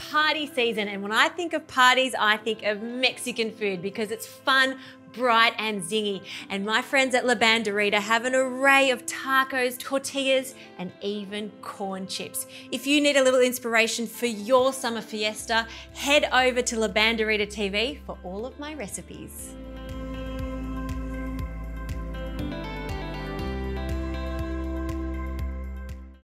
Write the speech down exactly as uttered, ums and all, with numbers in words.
party season, and when I think of parties, I think of Mexican food because it's fun, bright and zingy. And my friends at La Banderita have an array of tacos, tortillas, and even corn chips. If you need a little inspiration for your summer fiesta, head over to La Banderita T V for all of my recipes.